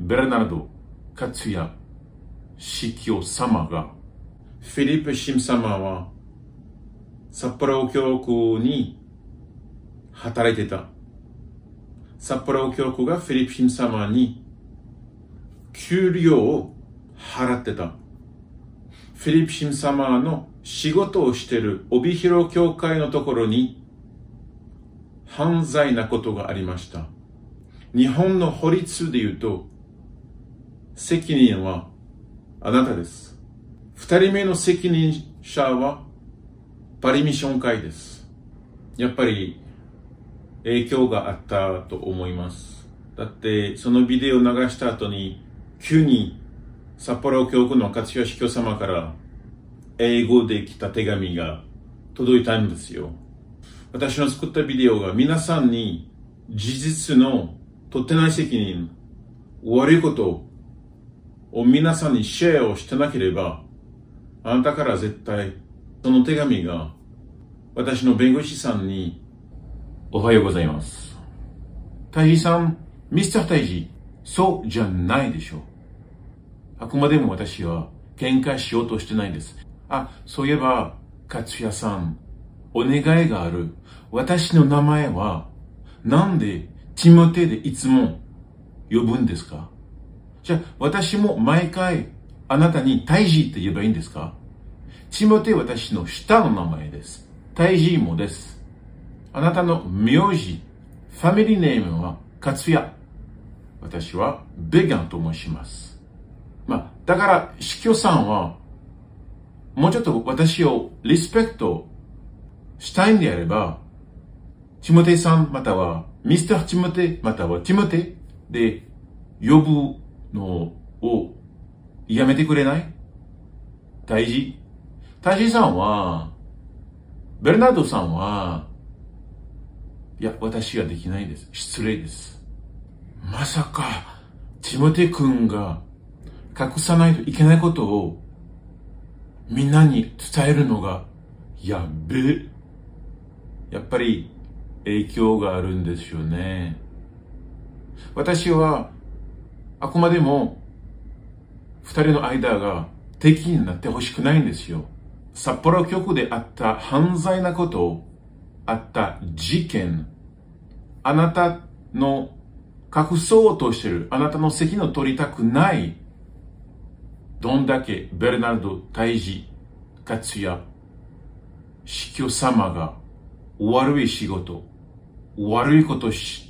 ベルナルド・カツヤ司教様が、フィリップ神様は札幌教区に働いてた。札幌教区がフィリップ神様に給料を払ってた。フィリップ神様の仕事をしている帯広教会のところに犯罪なことがありました。日本の法律で言うと、責任はあなたです。二人目の責任者はパリミッション会です。やっぱり影響があったと思います。だってそのビデオを流した後に急に札幌教区の勝谷司教様から英語で来た手紙が届いたんですよ。私の作ったビデオが皆さんに事実の取ってない責任、悪いことを皆さんにシェアをしてなければ、あなたから絶対その手紙が私の弁護士さんにおはようございます。タイジさん、ミスタータイジ、そうじゃないでしょう。あくまでも私は喧嘩しようとしてないです。そういえば、勝谷さん、お願いがある。私の名前は、なんでティモテでいつも呼ぶんですか？じゃあ、私も毎回あなたにタイジーって言えばいいんですか？ティモテは私の下の名前です。タイジーもです。あなたの名字、ファミリーネームは勝谷。私はベガンと申します。だから、司教さんは、もうちょっと私をリスペクトしたいんであれば、ティモテさんまたはミスターティモテまたはティモテで呼ぶのをやめてくれない？タイジさんは、ベルナードさんは、いや、私はできないです。失礼です。まさか、ティモテ君が隠さないといけないことをみんなに伝えるのがやっぱり影響があるんですよね。私はあくまでも二人の間が敵になってほしくないんですよ。札幌局であった犯罪なこと、あった事件、あなたの隠そうとしている、あなたの責任を取りたくない、どんだけベルナルド・タイジ、勝谷司教様が悪い仕事、悪いことし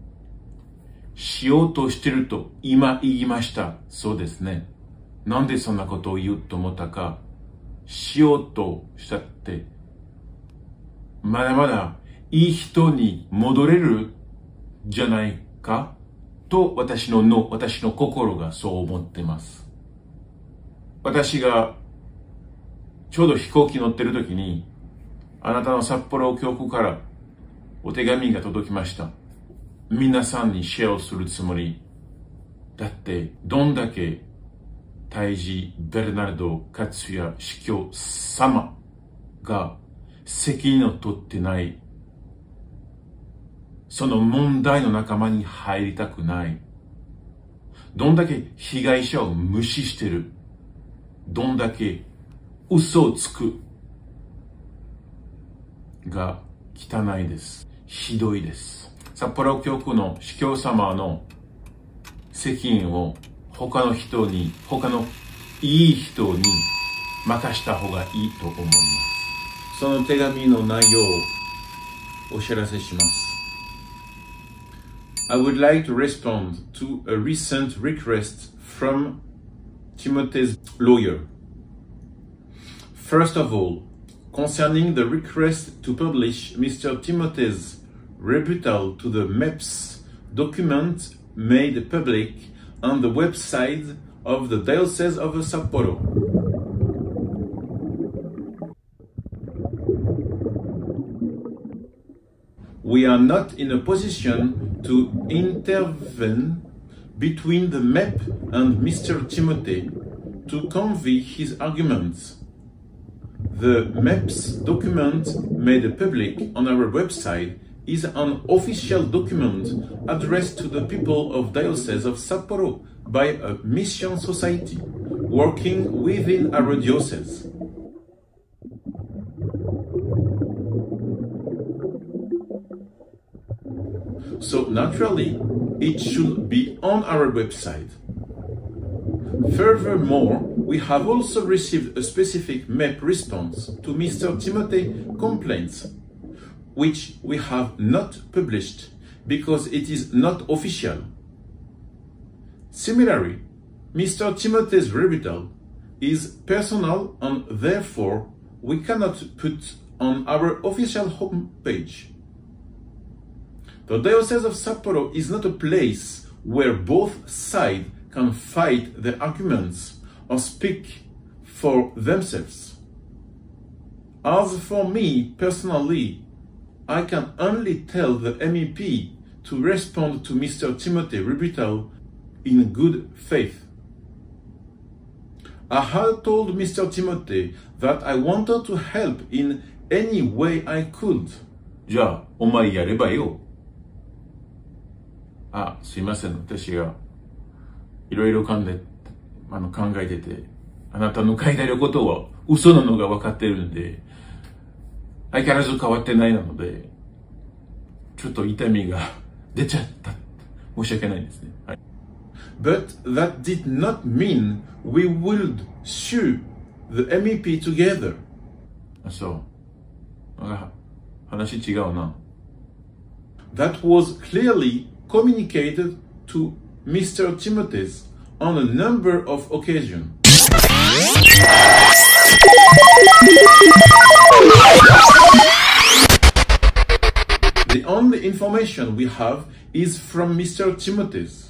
ようとしていると今言いました。そうですね。なんでそんなことを言うと思ったか、しようとしたって、まだまだいい人に戻れるじゃないかと私の心がそう思っています。私がちょうど飛行機乗ってる時に、あなたの札幌教区からお手紙が届きました。皆さんにシェアをするつもり。だって、どんだけタイジ・ベルナルド・勝谷司教様が責任を取ってない、その問題の仲間に入りたくない。どんだけ被害者を無視してる。どんだけ嘘をつく。が汚いです。ひどいです。札幌教区の司教様の責任を他のいい人に任した方がいいと思います。その手紙の内容をお知らせします。I would like to respond to a recent request from Timothy's lawyer. First of all, concerning the request to publish Mr. Timothy's rebuttal to the MEPS document made public on the website of the Diocese of Sapporo. We are not in a position to intervene between the MEP and Mr. Timothy to convey his arguments. The MEP's document made public on our website is an official document addressed to the people of Diocese of Sapporo by a mission society working within our diocese. So naturally, it should be on our website. Furthermore, we have also received a specific MEP response to Mr. Timothy complaints, which we have not published because it is not official. Similarly, Mr. Timothy's rebuttal is personal and therefore we cannot put on our official homepage. The Diocese of Sapporo is not a place where both sides can fight their arguments or speak for themselves. As for me personally, I can only tell the MEP to respond to Mr. Timothy's rebuttal in good faith. I had told Mr. Timothy that I wanted to help in any way I could. じゃあ、お前やればよ。あ、すいません。私がいろいろ考えてて、あなたの書いてあることは嘘なのが分かってるんで、相変わらず変わってないなので、ちょっと痛みが出ちゃった。申し訳ないですね。はい。 But that did not mean we would sue the MEP together. あ、そう。話違うな。 That was clearly communicated to Mr. Timothy's on a number of occasions. The only information we have is from Mr. Timothy's.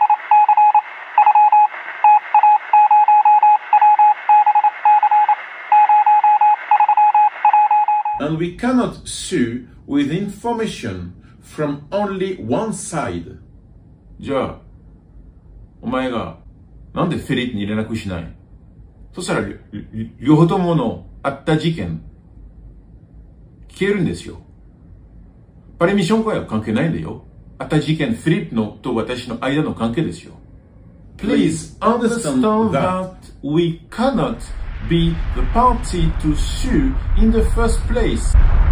And we cannot sue with information from only one side. じゃあ、お前がなんでフェリップに連絡しない？そしたら両方とものあった事件消えるんですよ。パレミッション会は関係ないんだよ。あった事件、フィリップのと私の間の関係ですよ。 Please understand that we cannot be the party to sue in the first place.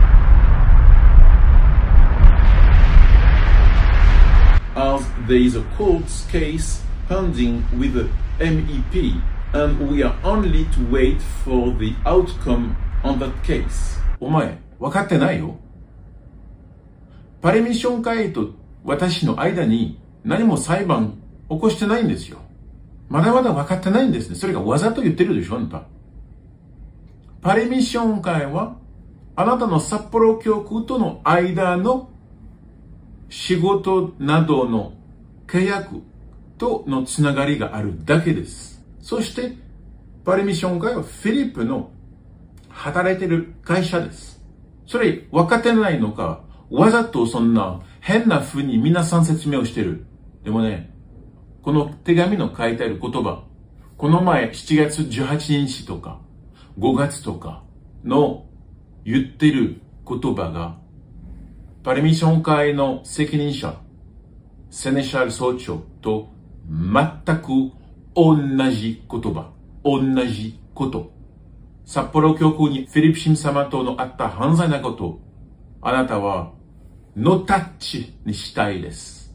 As there is a court case pending with the MEP, and we are only to wait for the outcome on that case. お前、分かってないよ。パレミッション会と私の間に何も裁判起こしてないんですよ。まだまだ分かってないんですね。それがわざと言ってるでしょ、あんた。パレミッション会はあなたの札幌教区との間の仕事などの契約とのつながりがあるだけです。そして、パレミッション会はフィリップの働いている会社です。それ分かってないのか、わざとそんな変な風に皆さん説明をしてる。でもね、この手紙の書いてある言葉、この前7月18日とか5月とかの言ってる言葉が、パレミッション会の責任者、セネシャル総長と全く同じ言葉、同じこと。札幌教区にフィリップ神様とのあった犯罪なこと、あなたはノータッチにしたいです。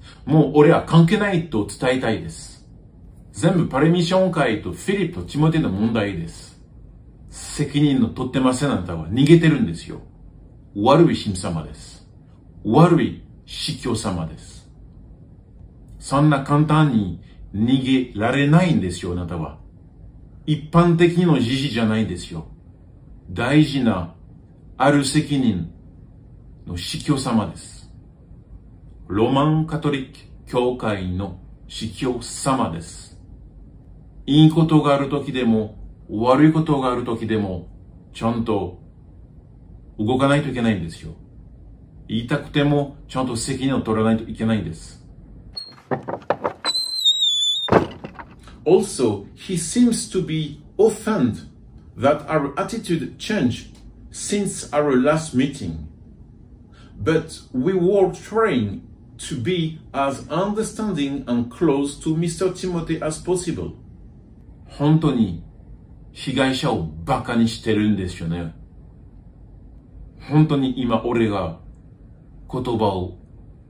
もう俺は関係ないと伝えたいです。全部パレミッション会とフィリップとティモテの問題です。責任の取ってませんあなたは逃げてるんですよ。悪い神様です。悪い司教様です。そんな簡単に逃げられないんですよ、あなたは。一般的の事実じゃないですよ。大事なある責任の司教様です。ロマンカトリック教会の司教様です。いいことがあるときでも、悪いことがあるときでも、ちゃんと動かないといけないんですよ。言いたくても、ちゃんと責任を取らないといけないんです。 Also, he seems to be offended that our attitude changed since our last meeting. but we were trying to be as understanding and close to Mr. Timothy as possible. 本当に被害者をバカにしてるんですよね。本当に今俺が言葉を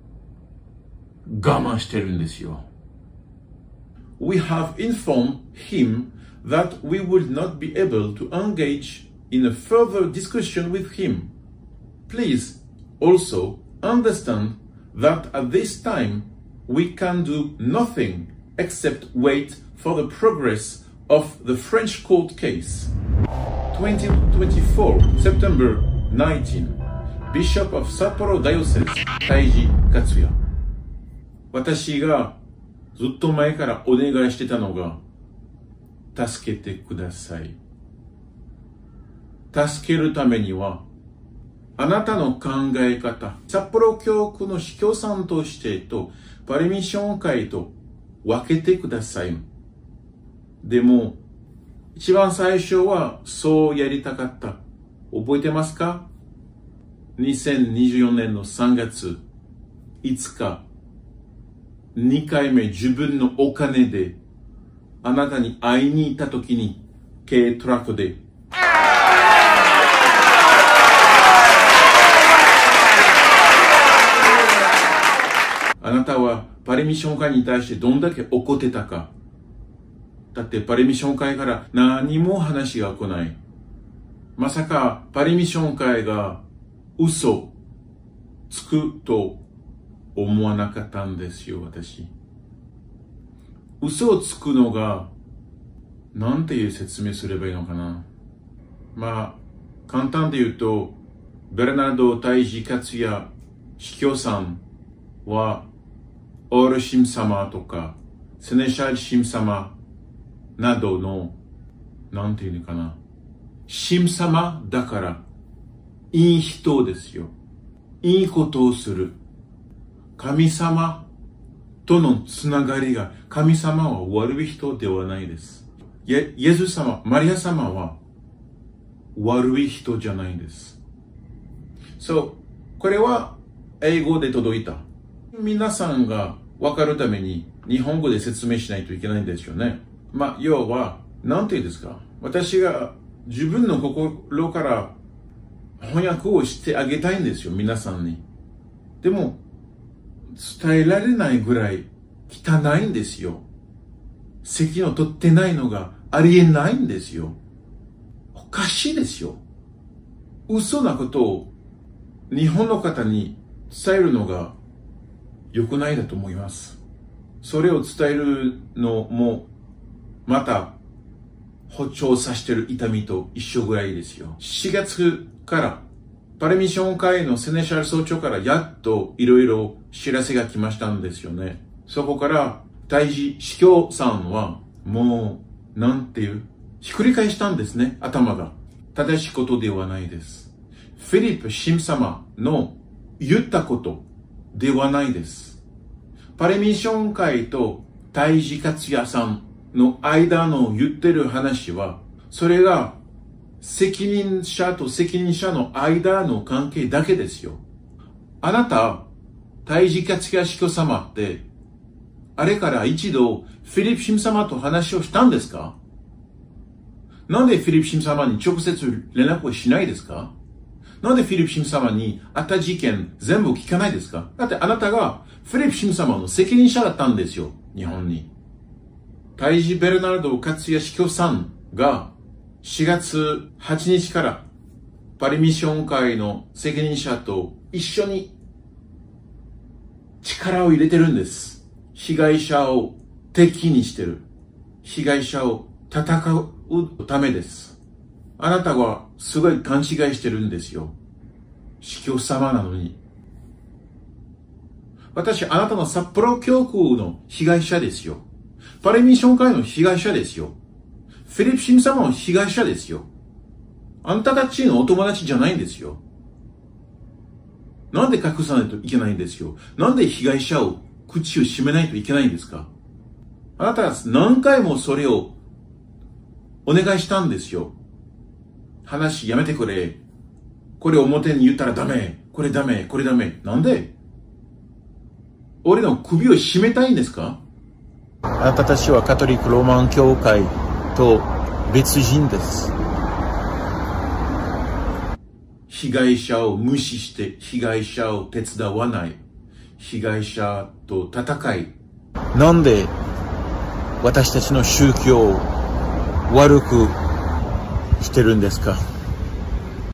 我慢してるんですよ。 We have informed him that we would not be able to engage in a further discussion with him. Please also understand that at this time we can do nothing except wait for the progress of the French court case. 2024 September 19 Bishop of Sapporo Diocese 大治克也。私がずっと前からお願いしてたのが、助けてください。助けるためには、あなたの考え方、札幌教区の司教さんとしてと、パレミッション会と分けてください。でも、一番最初はそうやりたかった。覚えてますか？ 2024 年の3月5日、2回目自分のお金であなたに会いに行った時に軽トラックであなたはパレミッション会に対してどんだけ怒ってたか。だってパレミッション会から何も話が来ない。まさかパレミッション会が嘘つくと思わなかったんですよ、私。嘘をつくのが、なんていう説明すればいいのかな。まあ、簡単で言うと、ベルナルド大治克也司教さんは、オール神様とか、セネシャル神様などの、なんていうのかな。神様だから、いい人ですよ。いいことをする。神様とのつながりが、神様は悪い人ではないです。イエス様、マリア様は悪い人じゃないです。これは英語で届いた。皆さんが分かるために日本語で説明しないといけないんですよね。まあ、要は、なんて言うんですか。私が自分の心から翻訳をしてあげたいんですよ、皆さんに。でも、伝えられないぐらい汚いんですよ。責任を取ってないのがありえないんですよ。おかしいですよ。嘘なことを日本の方に伝えるのが良くないだと思います。それを伝えるのもまた歩調させてる痛みと一緒ぐらいですよ。4月からパレミッション会のセネシャル総長からやっといろいろ知らせが来ましたんですよね。そこから大治司教さんはもうなんていうひっくり返したんですね、頭が。正しいことではないです。フィリップ神様の言ったことではないです。パレミッション会と大治克也さんの間の言ってる話は、それが責任者と責任者の間の関係だけですよ。あなた、大治克也司教様って、あれから一度フィリップ神様と話をしたんですか？なんでフィリップ神様に直接連絡をしないですか？なんでフィリップ神様にあった事件全部聞かないですか？だってあなたがフィリップ神様の責任者だったんですよ、日本に。大治ベルナルド克也司教さんが4月8日からパレミッション会の責任者と一緒に力を入れてるんです。被害者を敵にしてる。被害者を戦うためです。あなたはすごい勘違いしてるんですよ。司教様なのに。私、あなたの札幌教区の被害者ですよ。パレミッション会の被害者ですよ。フィリップ神様の被害者ですよ。あんたたちのお友達じゃないんですよ。なんで隠さないといけないんですよ。なんで被害者を口を閉めないといけないんですか？あなたは何回もそれをお願いしたんですよ。話やめてくれ。これ表に言ったらダメ。 これダメ、これダメ。なんで俺の首を絞めたいんですか？あなたたちはカトリックローマン教会と別人です。被害者を無視して被害者を手伝わない。被害者と戦い。なんで私たちの宗教を悪くしてるんですか？